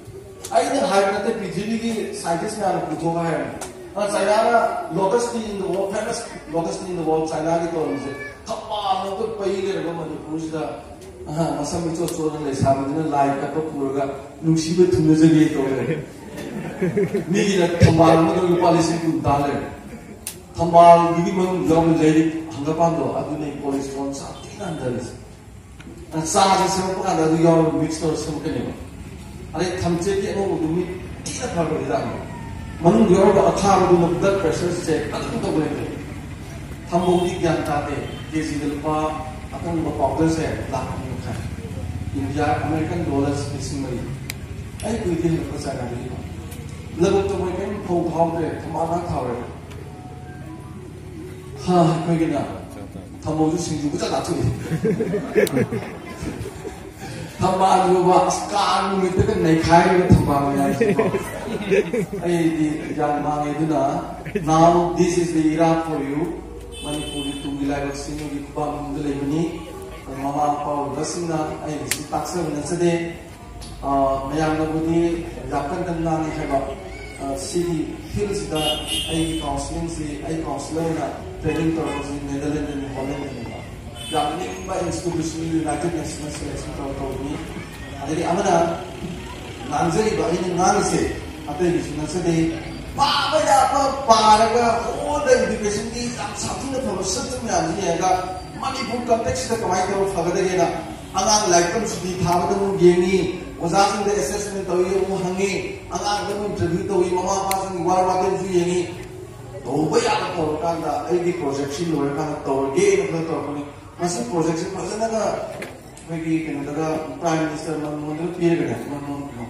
ꯑꯩꯅ ꯍꯥꯏꯕ ꯅꯠꯇꯦ ꯄ꯭ꯔꯤꯊꯤꯕꯤꯒꯤ ꯁꯥꯏꯟꯇꯤꯁ ꯃꯌꯥꯝꯅ ꯄꯨꯊꯣꯛꯑꯒ ꯍꯥꯏꯔꯝꯃꯤ ꯆꯥꯏꯅꯥꯅ lotus tea in the world famous lotus tea in the world ꯆꯥꯏꯅꯥꯒꯤ ꯇꯧꯔꯤꯁꯦ ꯊꯝꯕꯥꯜ ꯉꯥꯛꯇ ꯄꯩ ꯂꯩꯔꯒ ꯃꯅꯤꯄꯨꯔꯁꯤꯗ ꯃꯁꯝ ꯏꯆꯣꯠ ꯆꯣꯠꯅ ꯂꯩꯁꯥꯕꯤꯗꯨꯅ ꯂꯥꯏ ꯀꯠꯄ ꯄꯨꯔꯒ ꯅꯨꯡꯁꯤꯕ ꯊꯨꯡꯅꯖꯒꯦ ꯇꯧꯔꯦ ꯃꯤꯒꯤꯅ ꯊꯝꯕꯥꯜ ꯑꯃꯗ ꯂꯨꯄꯥ ꯂꯤꯁꯤꯡ ꯀꯨꯟ ꯇꯥ ꯂꯩꯔꯦ ꯊꯝꯕꯥꯜꯗꯨꯒꯤ ꯃꯅꯨꯡꯗ ꯌꯥꯎꯕ ꯂꯥꯏꯔꯤꯛ ꯍꯪꯒꯄꯥꯟꯗꯣ ꯑꯗꯨꯅ ꯀꯣꯂꯦꯁꯇ꯭ꯔꯣꯜ ꯁꯥꯊꯤꯅ ꯍꯟꯊꯔꯤꯁꯦ ꯆꯥꯁꯦ ꯁꯦꯝꯃꯛꯄ ꯀꯥꯟꯗ ꯑꯗꯨ ꯌꯥꯎꯔꯒ ꯃꯤꯛꯁ ꯇꯧꯔ ꯁꯦꯝꯃꯛꯀꯅꯦꯕ ꯑꯗꯩ ꯊꯝꯆꯦꯠꯀꯤ ꯑꯉꯧꯕꯗꯨ ꯃꯤ ꯊꯤꯅ ꯐꯕ ꯍꯤꯗꯥꯛꯅꯤ ꯃꯅꯨꯡꯗ ꯌꯥꯎꯔꯒ ꯑꯊꯥꯕꯗꯨꯅ ꯕ꯭ꯂꯗ ꯄ꯭ꯔꯦꯁꯔ ꯆꯦꯛ ꯑꯗꯨꯝ ꯇꯧꯕ ꯂꯩꯇꯦ ꯊꯝꯕꯧꯗꯤ ꯒ꯭ꯌꯥꯟ ꯇꯥꯗꯦ ꯀꯦꯖꯤꯗ ꯂꯨꯄꯥ ꯑꯀꯪꯕ ꯄꯥꯎꯗꯔꯁꯦ ꯂꯥꯛ ꯑꯅꯤ ꯃꯈꯥꯏ ꯏꯟꯗꯤꯌꯥ ꯑꯃꯦꯔꯤꯀꯟ ꯗꯣꯂꯔ ꯂꯤꯁꯤꯡ ꯃꯔꯤ ꯑꯩ ꯀꯨꯏꯗꯦ ꯍꯦꯜꯂꯛꯄ ꯆꯥꯏꯅꯥꯗꯒꯤ ꯂꯧꯕꯨꯛꯇ ꯃꯣꯏ ꯀꯔꯤꯝ ꯐꯧ ꯊꯥꯎꯗ꯭ꯔꯦ ꯊꯝꯕꯥꯜ ꯉꯥꯛ ꯊꯥꯎꯔꯦ ꯍꯥ ꯑꯩꯈꯣꯏꯒꯤꯅ ꯊꯝꯕꯧꯁꯨ ꯁꯤꯡꯖꯨ ꯐꯖꯅ ꯂꯥꯊꯣꯛꯏ ꯊꯝꯕꯥꯜꯗꯨꯕ ꯀꯥꯡ ꯅꯨꯃꯤꯠꯇꯒ ꯅꯩꯈꯥꯏꯔꯤꯕ ꯊꯝꯕꯥꯜ ꯃꯌꯥꯝꯁꯤꯀꯣ ꯑꯩꯗꯤ ꯌꯥꯝ ꯃꯥꯡꯉꯦ ꯑꯗꯨꯅ now this is the era for you ꯃꯅꯤꯄꯨꯔꯒꯤ ꯇꯨꯡꯒꯤ ꯂꯥꯏꯕꯛꯁꯤꯡꯒꯤ ꯈꯨꯕꯥꯛꯅꯨꯡꯗ ꯂꯩꯕꯅꯤ ꯃꯃꯥ ꯃꯄꯥ ꯑꯣꯏꯕꯁꯤꯡꯅ ꯑꯩꯅ ꯁꯤ ꯇꯥꯛꯆꯕ ꯅꯠꯆꯗꯦ ꯃꯌꯥꯝꯅꯕꯨꯗꯤ ꯌꯥꯝ ꯀꯟꯅ ꯉꯥꯡꯉꯤ ꯍꯥꯏꯕ ꯁꯤꯒꯤ ꯐꯤꯜꯁꯤꯗ ꯑꯩꯒꯤ ꯀꯥꯎꯟꯁꯤꯂꯤꯡꯁꯤ ꯑꯩ ꯀꯥꯎꯟꯁꯤꯂꯔꯅ ꯇ꯭ꯔꯦꯅꯤꯡ ꯇꯧꯔꯛꯄꯁꯤ ꯅꯦꯗꯔꯂꯦꯟꯗꯅꯤ ꯍꯣꯂꯦꯟꯗꯅꯤꯕ ꯌꯥꯝ ꯅꯤꯡꯕ ꯏꯟꯁꯇꯤꯇ꯭ꯌꯨꯁꯟ ꯌꯨꯅꯥꯏꯇꯦꯠ ꯅꯦꯁꯟꯅ ꯁꯦꯂꯦꯛꯁꯟ ꯇꯧꯔ ꯇꯧꯕꯅꯤ ꯑꯗꯒꯤ ꯑꯃꯅ ꯉꯥꯡꯖꯔꯤꯕ ꯑꯩꯅ ꯉꯥꯡꯉꯤꯁꯦ ꯑꯇꯩꯒꯤꯁꯨ ꯅꯠꯆꯗꯦ ꯄꯥꯕ ꯌꯥꯕ ꯄꯥꯔꯒ ꯑꯣꯜ ꯏꯗꯨꯀꯦꯁꯟꯒꯤ ꯌꯥꯝ ꯁꯥꯊꯤꯅ ꯐꯕ ꯁꯤꯁꯇꯦꯝ ꯃꯌꯥꯝꯁꯤ ꯌꯦꯡꯉꯒ ꯃꯅꯤꯄꯨꯔ ꯀꯟꯇꯦꯛꯁꯤꯗ ꯀꯃꯥꯏꯅ ꯇꯧꯔ ꯐꯒꯗꯒꯦꯅ ꯑꯉꯥꯡ ꯂꯥꯏꯔꯤꯛ ꯇꯝ ꯁꯨꯇꯤ ꯊꯥꯕꯗ ꯑꯃꯨꯛ ꯌꯦꯡꯉꯤ ꯑꯣꯖꯥꯁꯤꯡꯗ ꯑꯦꯁꯦꯁꯃꯦꯟ ꯇꯧꯏ ꯑꯃꯨꯛ ꯍꯪꯉꯤ ꯑꯉꯥꯡꯗ ꯑꯃꯨꯛ ꯏꯟꯇꯔꯚ꯭ꯌꯨ ꯇꯧꯏ ꯃꯃꯥ ꯃꯄꯥꯁꯤꯡꯒꯤ ꯋꯥꯔ ꯋꯥꯇꯦꯜꯁꯨ ꯌꯦꯡꯉꯤ ꯇꯧꯕ ꯌꯥꯕ ꯇꯧꯔꯀꯥꯟꯗ ꯑꯩꯒꯤ ꯄ꯭ꯔꯣꯖꯦꯛꯁꯤ ꯂꯣꯏꯔꯀꯥꯟꯗ ꯇꯧꯔꯒꯦꯅ ꯈꯔ ꯇꯧꯔꯛꯄꯅꯤ ꯃꯁꯤ ꯄ꯭ꯔꯣꯖꯦꯛꯁꯤ ꯐꯖꯅꯒ ꯑꯩꯈꯣꯏꯒꯤ ꯀꯩꯅꯣꯗꯒ ꯄ꯭ꯔꯥꯏꯝ ꯃꯤꯅꯤꯁꯇꯔ ꯃꯟꯃꯣꯍꯟꯗꯒ ꯄꯤꯔꯒꯅꯦ ꯃꯟꯃꯣꯍꯟ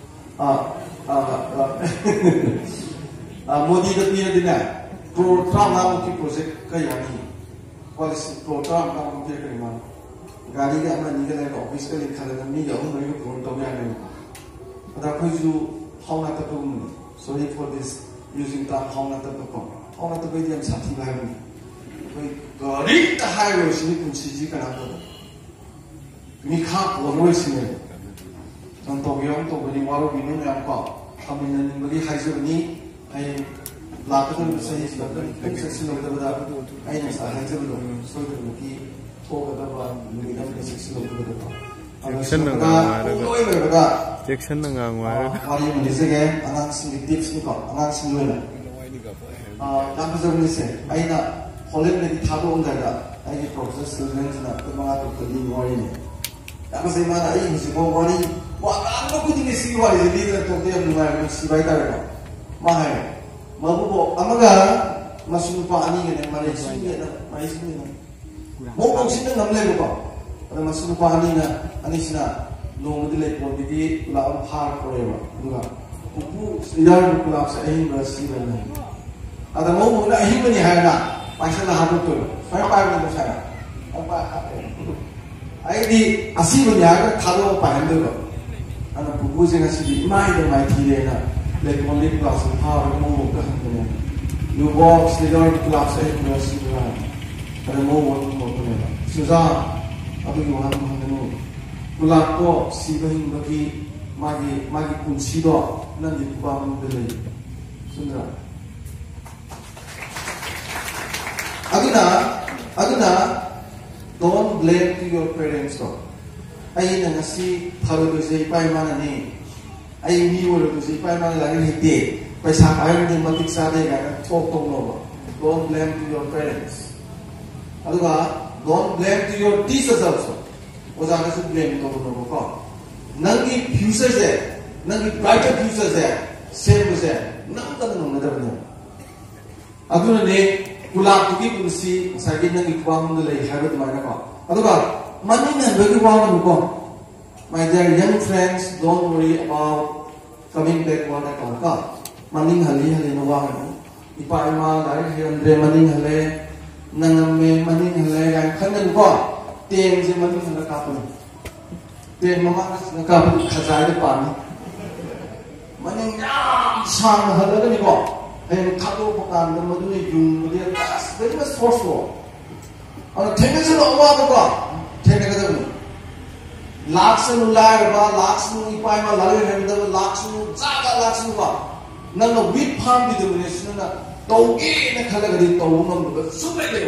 ꯃꯣꯗꯤꯗ ꯄꯤꯔꯗꯤꯅꯦ ꯀ꯭ꯔꯣꯔ ꯇꯔꯥꯃꯉꯥꯃꯨꯛꯀꯤ ꯄ꯭ꯔꯣꯖꯦꯛ ꯀ ꯌꯥꯅꯤ ꯄꯣꯂꯤꯁꯤ ꯀ꯭ꯔꯣꯔ ꯇꯔꯥꯃꯉꯥꯃꯨꯛ ꯄꯤꯔꯛꯀꯅꯤ ꯃꯥꯅ ꯒꯥꯔꯤꯒ ꯑꯃ ꯑꯅꯤꯒ ꯂꯩꯔꯒ ꯑꯣꯐꯤꯁꯀ ꯂꯤꯡꯈꯠꯂꯒ ꯃꯤꯒ ꯑꯍꯨꯝ ꯃꯔꯤꯒ ꯐꯣꯟ ꯇꯧꯕ ꯌꯥꯒꯅꯤ ꯑꯗ ꯑꯩꯈꯣꯏꯁꯨ ꯍꯥꯎꯅ ꯇꯞꯄꯒꯨꯝꯕꯅꯤ ꯁꯣꯔꯤ ꯐꯣꯔ ꯗꯤꯁ ꯌꯨꯖꯤꯡ ꯇꯥꯝ ꯍꯥꯎꯅ ꯇꯞꯄꯀꯣ ꯍꯥꯎꯅ ꯇꯞꯄꯩꯗꯤ ꯌꯥꯝ ꯁꯥꯊꯤꯕ ꯍꯥꯏꯕꯅꯤ ꯑꯩꯈꯣꯏ ꯒꯥꯔꯤꯇ ꯍꯥꯏꯔꯨꯔꯁꯤꯅꯤ ꯄꯨꯟꯁꯤꯁꯤ ꯀꯅꯥꯝꯇ ꯃꯤꯈꯥ ꯄꯣꯜꯂꯣꯏꯁꯤꯅꯦꯕ ꯅꯪ ꯇꯧꯒꯦ ꯑꯃ ꯇꯧꯕꯅꯤ ꯋꯥꯔꯧꯕꯤꯅꯨ ꯃꯌꯥꯝ ꯀꯣ ꯊꯝꯃꯤꯟꯅꯅꯤꯡꯕꯒꯤ ꯍꯥꯏꯖꯕꯅꯤ ꯑꯩ ꯂꯥꯛꯀꯗꯧꯔꯤꯕ ꯆꯍꯤꯁꯤꯗ ꯈꯤꯇꯪ ꯆꯦꯛꯁꯤꯜꯍꯧꯗꯕꯗ ꯑꯩꯅ ꯉꯁꯥꯏ ꯍꯥꯏꯖꯕꯗꯣ ꯁꯣꯏꯗꯅꯃꯛꯀꯤ ꯊꯣꯛꯀꯗꯕ ꯅꯨꯃꯤꯠ ꯑꯃꯗ ꯆꯦꯛꯁꯤꯜꯍꯧꯗꯕꯗꯀꯣ ꯂꯣꯏ ꯂꯣꯏꯕꯗ ꯆꯦꯛꯁꯟꯅ ꯉꯥꯡꯉꯨ ꯍꯥꯏꯔꯒ ꯋꯥꯔꯤ ꯑꯃ ꯂꯤꯖꯒꯦ ꯑꯉꯥꯡꯁꯤꯡꯒꯤ ꯇꯤꯞꯁꯅꯤꯀꯣ ꯑꯉꯥꯡꯁꯤꯡꯒꯤ ꯑꯣꯏꯅ ꯌꯥꯝ ꯐꯖꯕꯅꯤꯁꯦ ꯑꯩꯅ ꯍꯣꯂꯦꯟꯗꯒꯤ ꯊꯥꯗꯣꯛꯑꯝꯗꯥꯏꯗ ꯑꯩꯒꯤ ꯄ꯭ꯔꯣꯐꯦꯁꯔ ꯁꯤꯜꯚꯦꯟꯁꯤꯅ ꯑꯩꯈꯣꯏ ꯃꯉꯥ ꯇꯔꯨꯛꯇ ꯂꯤꯕ ꯋꯥꯔꯤꯅꯤ ꯌꯥꯝ ꯐꯖꯩ ꯃꯥꯅ ꯑꯩ ꯍꯧꯖꯤꯛꯐꯥꯎ ꯋꯥꯔꯤ ꯋꯥ ꯉꯥꯡꯕ ꯈꯨꯗꯤꯡꯒꯤ ꯁꯤꯒꯤ ꯋꯥꯔꯤꯁꯦ ꯂꯤꯗꯅ ꯇꯣꯛꯇ ꯌꯥꯝ ꯅꯨꯡꯉꯥꯏꯕ ꯅꯨꯡꯁꯤꯕ ꯍꯥꯏꯇꯥꯔꯦꯀꯣ ꯃꯥ ꯍꯥꯏꯔꯦ ꯃꯕꯨꯕꯣꯛ ꯑꯃꯒ ꯃꯁꯨ ꯅꯨꯄꯥ ꯑꯅꯤꯒꯅꯦ ꯃꯔꯩꯁꯤꯡꯒꯦꯅ ꯃꯔꯩꯁꯤꯡꯒꯦꯅ ꯃꯕꯨꯕꯣꯛꯁꯤꯅ ꯉꯝ ꯂꯩꯕꯀꯣ ꯑꯗ ꯃꯁꯨ ꯅꯨꯄꯥ ꯑꯅꯤꯅ ꯑꯅꯤꯁꯤꯅ ꯅꯣꯡꯃꯗꯤ ꯂꯩꯀꯣꯜꯗꯒꯤ ꯒꯨꯂꯥꯞ ꯑꯃ ꯐꯥꯔ ꯄꯨꯔꯛꯑꯦꯕ ꯑꯗꯨꯒ ꯄꯨꯄꯨ ꯌꯥꯎꯔꯤꯕ ꯒꯨꯂꯥꯞꯁꯦ ꯑꯍꯤꯡꯕ ꯁꯤꯕꯅ ꯑꯗ ꯃꯕꯨꯕꯣꯛꯅ ꯑꯍꯤꯡꯕꯅꯤ ꯍꯥꯏꯔꯒ ꯄꯥꯏꯁꯜꯂ ꯍꯥꯞꯇꯣꯛꯇꯣꯏꯕ ꯁꯨꯃꯥꯏꯅ ꯄꯥꯏꯕꯅꯦ ꯁꯥꯏꯅ ꯑꯩꯗꯤ ꯑꯁꯤꯕꯅꯤ ꯍꯥꯏꯔꯒ ꯊꯥꯗꯣꯛꯑ ꯄꯥꯏꯍꯟꯗꯣꯏꯕ ꯑꯗꯨꯅ ꯄꯨꯄꯨꯁꯦ ꯉꯁꯤꯗꯤ ꯏꯃꯥꯏꯗ ꯃꯥꯏꯊꯤꯔꯦꯅ ꯂꯩꯀꯣꯜꯗꯒꯤ ꯒꯨꯂꯥꯞꯁꯦ ꯐꯥꯔꯒ ꯃꯕꯨꯕꯣꯛꯇ ꯍꯪꯕꯅꯦ ꯌꯨꯕꯣꯛ ꯁꯤꯗ ꯌꯥꯎꯔꯤꯕ ꯒꯨꯂꯥꯞꯁꯦ ꯑꯍꯤꯡꯕ ꯁꯤꯕꯅ ꯑꯗ ꯃꯕꯨꯕꯣꯛꯅ ꯈꯨꯝꯃꯛꯄꯅꯦꯕ ꯁꯨꯖꯥ ꯑꯗꯨꯒꯤ ꯋꯥꯍꯪ ꯍꯪꯒꯅꯨ ꯒꯨꯂꯥꯞꯇꯣ ꯁꯤꯕ ꯍꯤꯡꯕꯒꯤ ꯃꯥꯒꯤ ꯃꯥꯒꯤ ꯄꯨꯟꯁꯤꯗꯣ ꯅꯪꯒꯤ ꯈꯨꯄꯥꯛ ꯃꯅꯨꯡꯗ ꯂꯩ ꯆꯨꯝꯗ꯭ꯔꯥ aduna aduna don't blame to your parents ko ai na ngasi tharo do sei pai mana ni ai mi wo do sei pai mana la ni te paisa pai ni matik sa de ga thok thok no don't blame to your parents aduga don't blame to your teachers also oja na su blame to no ko nangi future se nangi brighter future se same se nang ta no na da no aduna ne Gulab tuki kunsi sagi nangi kwam de lay habit mana ko aduga mani na bagi kwam ko my dear young friends don't worry about coming back what I call ka mani hali hali no wa no ipa ma dai hendre mani hale nangame mani hale ga khanan ko tem je mani hale ka pa tem mama ka ka pa khazai de pa ni mani ya sang hale ni ko and tato pakan the maduni yung dia that's very much forceful on a tennis of Allah the God tennis of lakshanu lairaba lakshanu ipaima lalai hamdaba lakshanu jaga lakshanu ba nanga wheat farm di dumne sinna tauge na khalagadi tawunam ba sumai de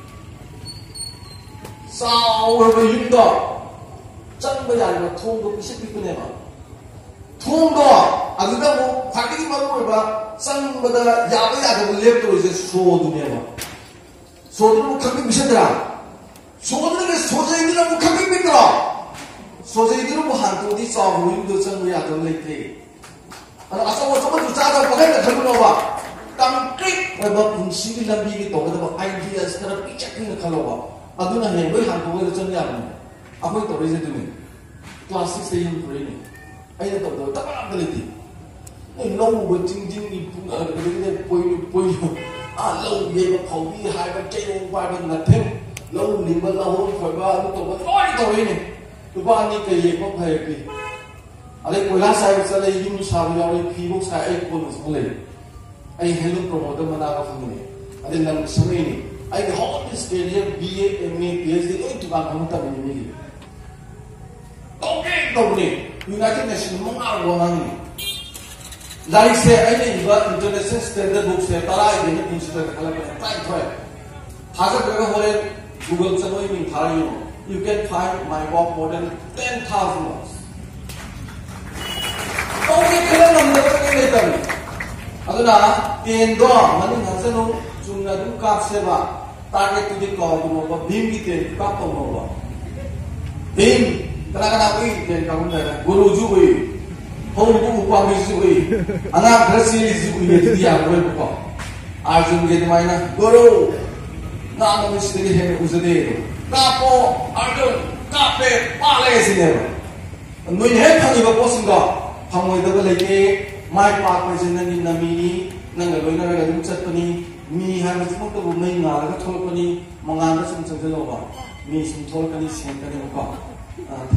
sao ba yumda changba yalba thongdo bisik bikune ba thongdo aduda mo phagidi maru ba changbada yaba yada lepto je so dune ba so dune khakbi bisadra so dune soje idira mo khakbi bikra soje idira mo hantu di sao yumdo changba yada lete ana asawa chama tu chaga pagai na khabu ba concrete ba punsi gi lambi gi to ba ideas tara pichak ni khalo ba aduna he bai hantu ga chang ya ba apoi to re je dune class six te yum pure ni ai na to to ta ba lete ai lo bo jing jing ni pung a de de poi poi a lo ye ba phau bi hai ba chai ong ba ba na them lo li ba la ho phoi ba to ba oi to re ni tu ba ni ke ye ko phai ki ale koila sai sa le yum sa ba ya phi bo sa ai ko no so le ai hello promoter mana ka phang ni ade nam samai ni ai the whole this career B A M A PhD oi tu ba kam ta ni ni okay to ni United Nations mo ngar bo nang ni lai se ai ni ba international standard book se tara ai ni institute khala ba tai thoi haja ka hore Google samai ni thai you can find my work more than ten thousand words okay khala nam na ka ni ta ni aduna ten do mani hasanu chungna du kap se ba target tu di ko du ba bim ki ten ka ko mo ba bim kana kana wi ten ka mun da guru ju wi hom bu pa mi ju wi ana brasi ju wi ye ti ya ko ko arjun ge mai na guru na na mi se he u se de ka po arjun ka pe pa le si ne noi he thani ba ko sing ga phamoi da ba le ke mai pa ko je na ni na mi ni nang ga loina ga dum chat pani mi ha ma sum to mai nga ga thol pani mangan ga sum chang lo ba mi sum thol kani sen kani ko